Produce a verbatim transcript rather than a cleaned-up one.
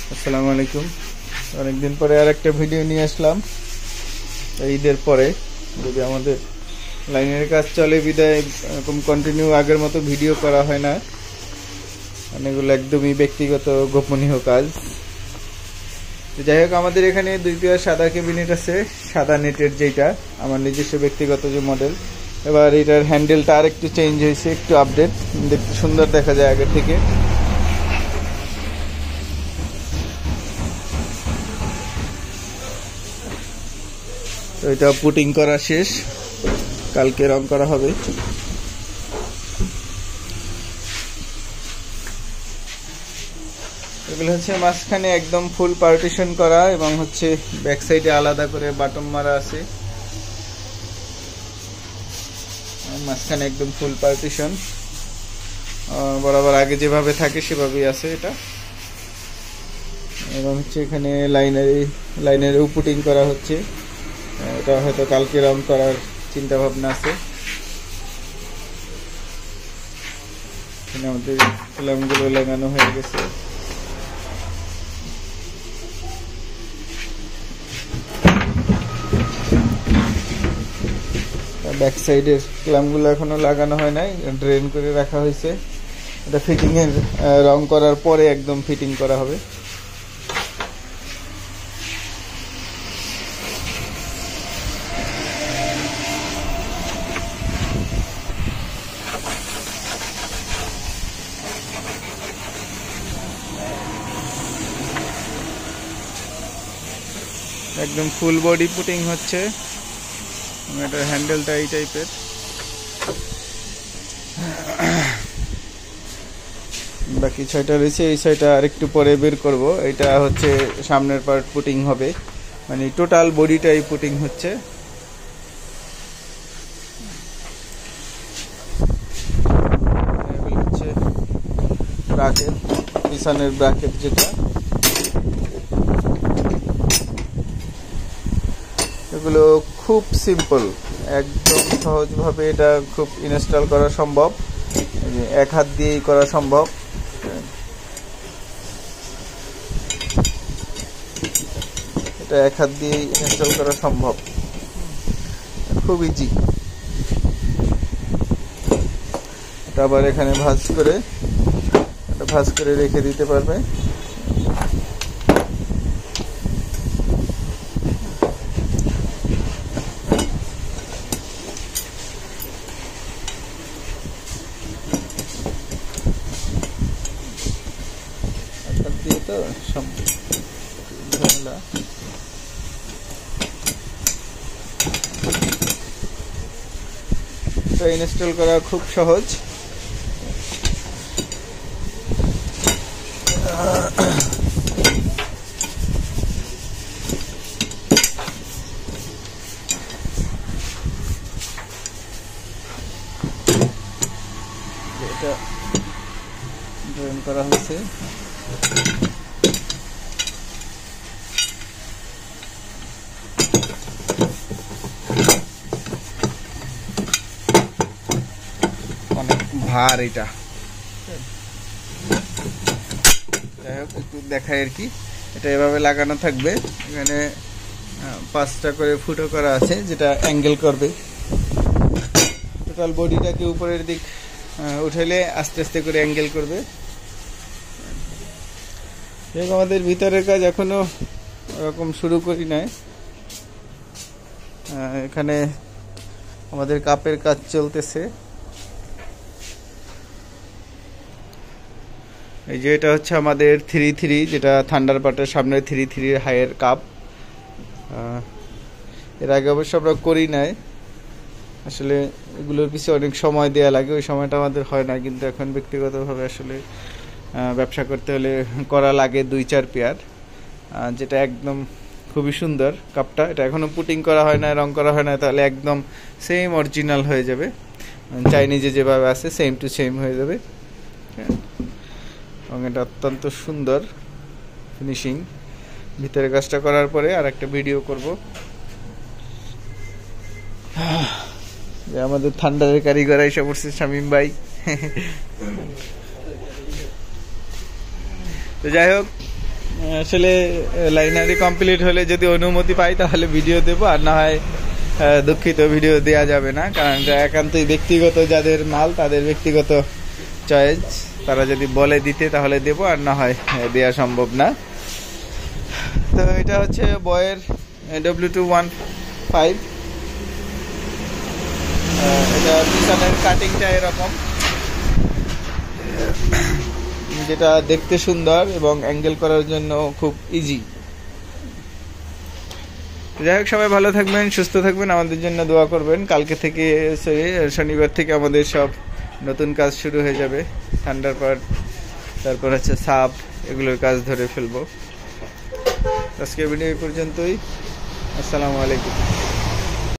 আসসালামু আলাইকুম। অনেকদিন পরে আর একটা ভিডিও নিয়ে আসলাম ঈদের পরে। যদি আমাদের লাইনের কাজ চলে বিদায় এরকম কন্টিনিউ আগের মতো ভিডিও করা হয় না, অনেকগুলো একদমই ব্যক্তিগত গোপনীয় কাজ। তো যাই হোক, আমাদের এখানে দুই পেয়ার সাদা ক্যাবিনেট আছে, সাদা নেটের, যেটা আমার নিজস্ব ব্যক্তিগত যে মডেল। এবার এটার হ্যান্ডেলটা আর একটু চেঞ্জ হয়েছে, একটু আপডেট, দেখতে সুন্দর দেখা যায় আগের থেকে। তো এটা পুটিং করা শেষ, কালকে রং করা হবে। এগুলো হচ্ছে মাঝখানে একদম ফুল পার্টিশন করা এবং হচ্ছে ব্যাক সাইডে আলাদা করে বাটন মারা আছে। মাঝখানে একদম ফুল পার্টিশন, বরাবর আগে যেভাবে থাকে সেভাবেই আছে এটা। এবং হচ্ছে এখানে লাইনারি লাইনারিও পুটিং করা হচ্ছে, এটা হয়তো কালকে রং করার চিন্তা ভাবনা আছে। এখানে আমাদের ল্যাম্পগুলো লাগানো হয়ে গেছে। ব্যাক সাইডের ল্যাম্পগুলো এখনো লাগানো হয় নাই, ড্রেন করে রাখা হয়েছে। এটা ফিটিং এর রং করার পরে একদম ফিটিং করা হবে। একদম ফুল বডি পুটিং হচ্ছে। এটার হ্যান্ডেলটা এই টাইপের। বাকি ছয়টা রয়েছে, এই ছয়টা আরেকটু পরে বের করব। এটা হচ্ছে সামনের পার্ট পুটিং হবে, মানে টোটাল বডিটাই পুটিং হচ্ছে। হচ্ছে ব্রাকেট, পিছনের ব্রাকেট যেটা, এগুলো খুব সিম্পল, একদম সহজভাবে এটা খুব ইনস্টল করা সম্ভব, এক হাত দিয়েই করা সম্ভব। এটা এক হাত দিয়েই ইনস্টল করা সম্ভব, খুব ইজি। এটা আবার এখানে ভাঁজ করে এটা ভাঁজ করে রেখে দিতে পারবে। তো সব ঝামেলা তো ইনস্টল করা খুব সহজ। এটা ড্রেন করা হয়েছে। অনেক ভার এটা, যাই হোক একটু দেখাই আর কি। এটা এভাবে লাগানো থাকবে, এখানে পাঁচটা করে ফুটো করা আছে যেটা অ্যাঙ্গেল করবে। টোটাল বডিটাকে উপরের দিক উঠাইলে আস্তে আস্তে করে অ্যাঙ্গেল করবে। আমাদের ভিতরের কাজ এখনো ওরকম শুরু করি নাই। এখানে আমাদের কাপের কাজ চলতেছে। এই যে এটা হচ্ছে আমাদের থ্রি থ্রি, যেটা থান্ডারবার্ডের সামনে থ্রি থ্রি হাইয়ের কাপ। এর আগে অবশ্য আমরা করি নাই, আসলে এগুলোর পিছনে অনেক সময় দেওয়া লাগে, ওই সময়টা আমাদের হয় না। কিন্তু এখন ব্যক্তিগতভাবে আসলে ব্যবসা করতে হলে করা লাগে দুই চার পেয়ার, যেটা একদম খুবই সুন্দর কাপটা। এটা এখনো পুটিং করা হয় না, রং করা হয় না, তাহলে একদম সেম অরিজিনাল হয়ে যাবে, চাইনিজে যেভাবে আছে সেম টু সেম হয়ে যাবে। এবং এটা অত্যন্ত সুন্দর ফিনিশিং। ভিতরে কাজটা করার পরে আর একটা ভিডিও করব। যে আমাদের থান্ডারের কারিগর এসে পড়ছে শামীম ভাই। তো যাই হোক, আসলে লাইনারি কমপ্লিট হলে যদি অনুমতি পাই তাহলে ভিডিও দেবো, আর না হয় দুঃখিত ভিডিও দেওয়া যাবে না, কারণ এটা একান্তই ব্যক্তিগত, যাদের মাল তাদের ব্যক্তিগত চয়েস। তারা যদি বলে দিতে তাহলে দেবো, আর না হয় দেওয়া সম্ভব না। তো এটা হচ্ছে বয়ের ডব্লিউ টু ওয়ান ফাইভ। এটা পিছনের কাটিংটা এরকম, যেটা দেখতে সুন্দর এবং অ্যাঙ্গেল করার জন্য খুব ইজি। যাই হোক, সবাই ভালো থাকবেন, সুস্থ থাকবেন, আমাদের জন্য দোয়া করবেন। কালকে থেকে সরি শনিবার থেকে আমাদের সব নতুন কাজ শুরু হয়ে যাবে। থান্ডার পার্ট, তারপর হচ্ছে সাব, এগুলোর কাজ ধরে ফেলবো। আজকে ভিডিও এই পর্যন্তই। আসসালামু আলাইকুম।